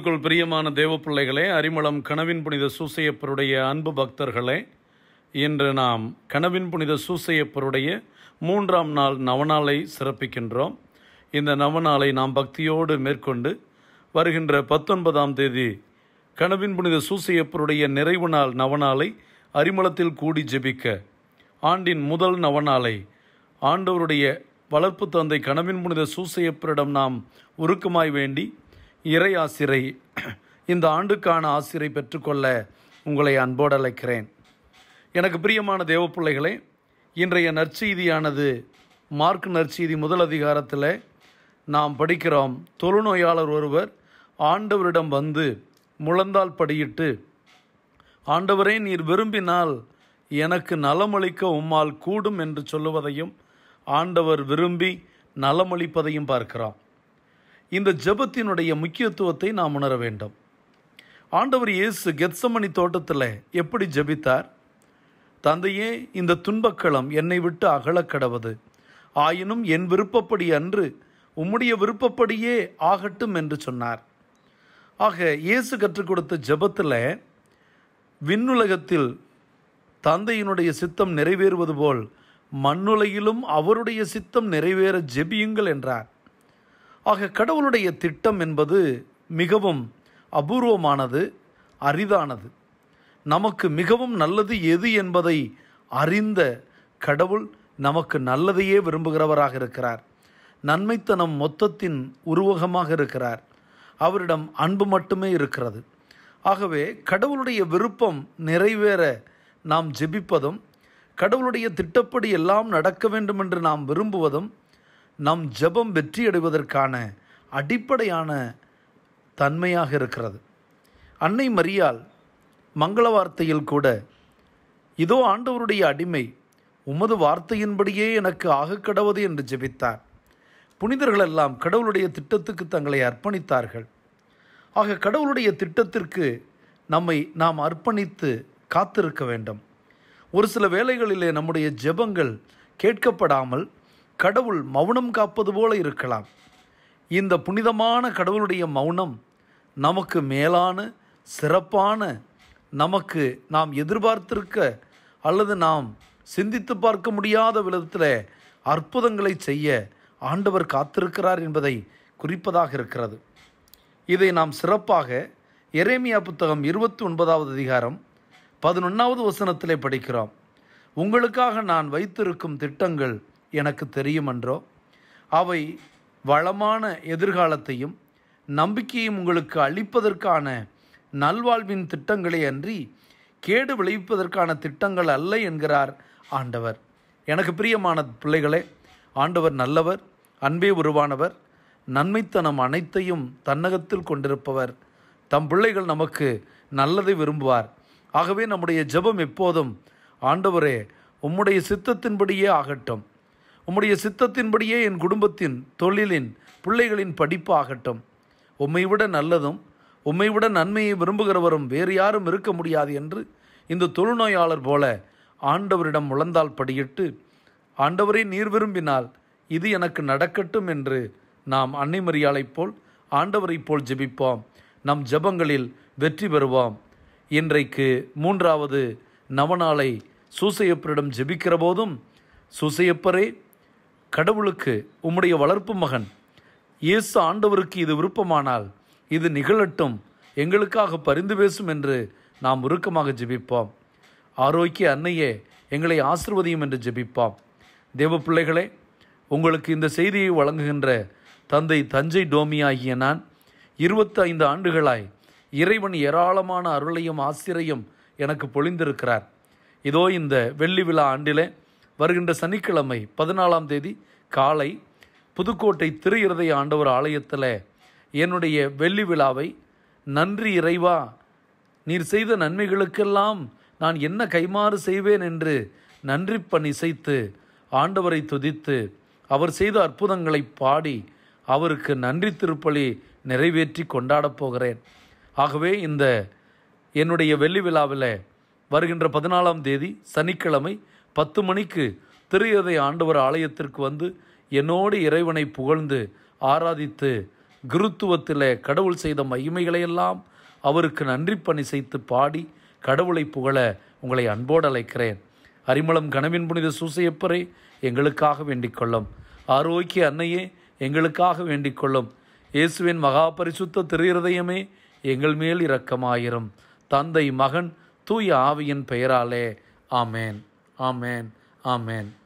கிறிஸ்துவுக்குள் பிரியமான தேவ பிள்ளைகளே, அரிமளம் கனவின் புனித சூசையப்பருடைய அன்பு பக்தர்களே, இன்று நாம் கனவின் புனித சூசையப்பருடைய 3ஆம் நாள் நவநாளை சிறப்பிக்கின்றோம். இந்த நவநாளை நாம் பக்தியோடு மேற்கொண்டு வருகின்ற 19ஆம் தேதி கனவின் புனித சூசையப்பருடைய நிறைவு நாள் நவநாளை அரிமளத்தில் கூடி ஜெபிக்க, ஆண்டின் முதல் நவநாளை ஆண்டவருடைய வளர்ப்பு தந்தை கனவின் புனித சூசையப்பரிடம் நாம் உருக்கமாய் வேண்டி இறை ஆசிரை, இந்த ஆண்டுக்கான ஆசிரை பெற்றுக்கொள்ள உங்களை அன்போடு அழைக்கிறேன். எனக்கு பிரியமான தேவ பிள்ளைகளே, இன்றைய நற்செய்தியானது மார்க் நற்செய்தி முதல் அதிகாரத்தில் நாம் படிக்கிறோம். தொழுநோயாளர் ஒருவர் ஆண்டவரிடம் வந்து முழந்தால் படியிட்டு, ஆண்டவரே, நீர் விரும்பினால் எனக்கு நலமளிக்க உம்மால் கூடும் என்று சொல்லுவதையும் ஆண்டவர் விரும்பி நலமளிப்பதையும் பார்க்கிறோம். இந்த ஜெபத்தினுடைய முக்கியத்துவத்தை நாம் உணர வேண்டும். ஆண்டவர் இயேசு கெத்சமனி தோட்டத்தில் எப்படி ஜெபித்தார்? தந்தையே, இந்த துன்பக்களம் என்னை விட்டு அகலக்கடவது, ஆயினும் என் விருப்பப்படி அன்று உம்முடைய விருப்பப்படியே ஆகட்டும் என்று சொன்னார். ஆக இயேசு கற்றுக் கொடுத்த ஜெபத்தில் விண்ணுலகத்தில் தந்தையினுடைய சித்தம் நிறைவேறுவது போல் மண்ணுலகிலும் அவருடைய சித்தம் நிறைவேற ஜெபியுங்கள் என்றார். ஆக கடவுளுடைய திட்டம் என்பது மிகவும் அபூர்வமானது, அரிதானது. நமக்கு மிகவும் நல்லது எது என்பதை அறிந்த கடவுள் நமக்கு நல்லதையே விரும்புகிறவராக இருக்கிறார். நன்மைத்தனம் மொத்தத்தின் உருவகமாக இருக்கிறார். அவரிடம் அன்பு மட்டுமே இருக்கிறது. ஆகவே கடவுளுடைய விருப்பம் நிறைவேற நாம் ஜெபிப்பதும், கடவுளுடைய திட்டப்படி எல்லாம் நடக்க வேண்டும் என்று நாம் விரும்புவதும் நம் ஜெபம் வெற்றியடைவதற்கான அடிப்படையான தன்மையாக இருக்கிறது. அன்னை மரியாள் மங்கள வார்த்தையில் கூட, இதோ ஆண்டவருடைய அடிமை, உமது வார்த்தையின்படியே எனக்கு ஆகக்கடவது என்று ஜெபித்தார். புனிதர்களெல்லாம் கடவுளுடைய திட்டத்துக்கு தங்களை அர்ப்பணித்தார்கள். ஆக கடவுளுடைய திட்டத்திற்கு நம்மை நாம் அர்ப்பணித்து காத்திருக்க வேண்டும். ஒரு சில வேளைகளிலே நம்முடைய ஜெபங்கள் கேட்கப்படாமல் கடவுள் மௌனம் காப்பது போல இருக்கலாம். இந்த புனிதமான கடவுளுடைய மௌனம் நமக்கு மேலான, சிறப்பான, நமக்கு நாம் எதிர்பார்த்திருக்க அல்லது நாம் சிந்தித்து பார்க்க முடியாத விதத்தில் அற்புதங்களை செய்ய ஆண்டவர் காத்திருக்கிறார் என்பதை குறிப்பதாக இருக்கிறது. இதை நாம் சிறப்பாக எரேமியா புத்தகம் 29வது அதிகாரம் 11வது வசனத்திலே படிக்கிறோம். உங்களுக்காக நான் வைத்திருக்கும் திட்டங்கள் எனக்கு தெரியுமென்றோ, அவை வளமான எதிர்காலத்தையும் நம்பிக்கையும் உங்களுக்கு அளிப்பதற்கான நல்வாழ்வின் திட்டங்களே அன்றி கேடு விளைவிப்பதற்கான திட்டங்கள் அல்ல என்கிறார் ஆண்டவர். எனக்கு பிரியமான பிள்ளைகளே, ஆண்டவர் நல்லவர், அன்பே உருவானவர், நன்மைத்தனம் அனைத்தையும் தன்னகத்தில் கொண்டிருப்பவர். தம் பிள்ளைகள் நமக்கு நல்லதை விரும்புவார். ஆகவே நம்முடைய ஜெபம் எப்போதும், ஆண்டவரே, உம்முடைய சித்தத்தின்படியே ஆகட்டும், உம்முடைய சித்தத்தின்படியே என் குடும்பத்தின், தொழிலின், பிள்ளைகளின் படிப்பு ஆகட்டும். உம்மை விட நல்லதும் உம்மை விட நன்மையை விரும்புகிறவரும் வேறு யாரும் இருக்க முடியாது என்று இந்த தொழுநோயாளர் போல ஆண்டவரிடம் முழந்தால் படியிட்டு, ஆண்டவரே, நீர் விரும்பினால் இது எனக்கு நடக்கட்டும் என்று நாம் அன்னை மரியாளைப் போல், ஆண்டவரைப் போல் ஜெபிப்போம். நம் ஜெபங்களில் வெற்றி பெறுவோம். இன்றைக்கு 3வது நவநாளை சூசையப்பரிடம் ஜெபிக்கிற போதும், சூசையப்பரே, கடவுளுக்கு உம்முடைய வளர்ப்பு மகன் இயேசு ஆண்டவருக்கு இது விருப்பமானால் இது நிகழட்டும், எங்களுக்காக பரிந்து பேசும் என்று நாம் உருக்கமாக ஜெபிப்போம். ஆரோக்கிய அன்னையே, எங்களை ஆசிர்வதியும் என்று ஜெபிப்போம். தேவ பிள்ளைகளே, உங்களுக்கு இந்த செய்தியை வழங்குகின்ற தந்தை தஞ்சை டோமி ஆகிய நான் 25 ஆண்டுகளாய் இறைவன் ஏராளமான அருளையும் ஆசிரையும் எனக்கு பொழிந்திருக்கிறார். இதோ இந்த வெள்ளி விழா ஆண்டிலே வருகின்ற சனிக்கிழமை 14ஆம் தேதி காலை புதுக்கோட்டை திரு இருதய ஆண்டவர் ஆலயத்தில் என்னுடைய வெள்ளி விழாவை, நன்றி இறைவா, நீர் செய்த நன்மைகளுக்கெல்லாம் நான் என்ன கைமாறு செய்வேன் என்று நன்றி பண் இசைத்து ஆண்டவரை துதித்து அவர் செய்த அற்புதங்களை பாடி அவருக்கு நன்றி திருப்பலி நிறைவேற்றி கொண்டாடப் போகிறேன். ஆகவே இந்த என்னுடைய வெள்ளி விழாவில் வருகின்ற 14ஆம் தேதி சனிக்கிழமை 10 மணிக்கு திரு இருதய ஆண்டவர் ஆலயத்திற்கு வந்து என்னோடு இறைவனை புகழ்ந்து ஆராதித்து குருத்துவத்திலே கடவுள் செய்த மகிமைகளையெல்லாம் அவருக்கு நன்றி பணி செய்து பாடி கடவுளை புகழ உங்களை அன்போடு அழைக்கிறேன். அரிமளம் கனவின் புனித சூசையப்பரே, எங்களுக்காக வேண்டிக் கொள்ளும். ஆரோக்கிய அன்னையே, எங்களுக்காக வேண்டிக் கொள்ளும். இயேசுவின் மகா பரிசுத்த திருஇருதயமே, எங்கள் மேல் இரக்கமாயிரும். தந்தை, மகன், தூய ஆவியின் பெயராலே. ஆமேன், ஆமேன், ஆமேன்.